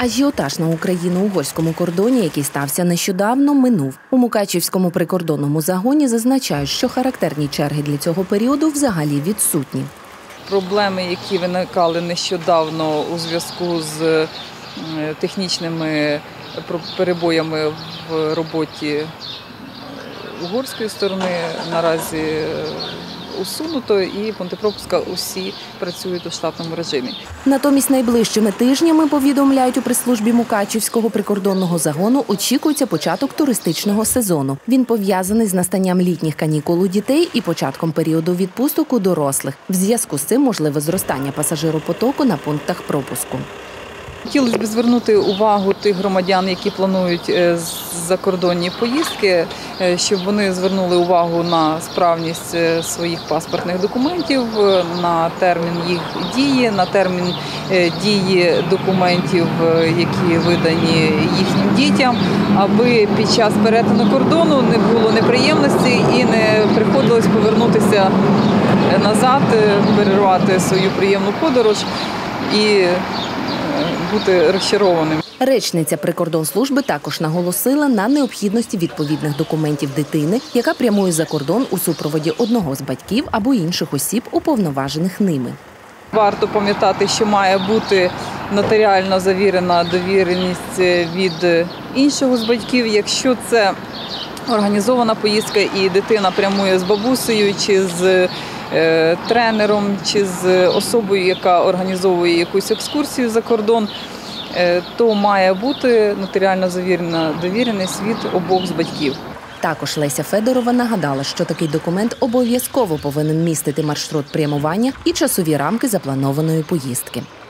Ажіотаж на україно-угорському кордоні, який стався нещодавно, минув. У Мукачівському прикордонному загоні зазначають, що характерні черги для цього періоду взагалі відсутні. Проблеми, які виникали нещодавно у зв'язку з технічними перебоями в роботі угорської сторони, наразі усунуто, і пункти пропуска усі працюють у штатному режимі. Натомість найближчими тижнями, повідомляють у прес-службі Мукачівського прикордонного загону, очікується початок туристичного сезону. Він пов'язаний з настанням літніх канікул у дітей і початком періоду відпусток у дорослих. В зв'язку з цим можливе зростання пасажиропотоку на пунктах пропуску. Хотілося б звернути увагу тих громадян, які планують закордонні поїздки, щоб вони звернули увагу на справність своїх паспортних документів, на термін їх дії, на термін дії документів, які видані їхнім дітям, аби під час перетину кордону не було неприємностей і не приходилось повернутися назад, перервати свою приємну подорож і бути розчарованим. Речниця прикордонслужби також наголосила на необхідності відповідних документів дитини, яка прямує за кордон у супроводі одного з батьків або інших осіб, уповноважених ними. Варто пам'ятати, що має бути нотаріально завірена довіреність від іншого з батьків, якщо це організована поїздка і дитина прямує з бабусею чи з тренером, чи з особою, яка організовує якусь екскурсію за кордон, то має бути нотаріально завірена довіреність від обох з батьків. Також Леся Федорова нагадала, що такий документ обов'язково повинен містити маршрут прямування і часові рамки запланованої поїздки.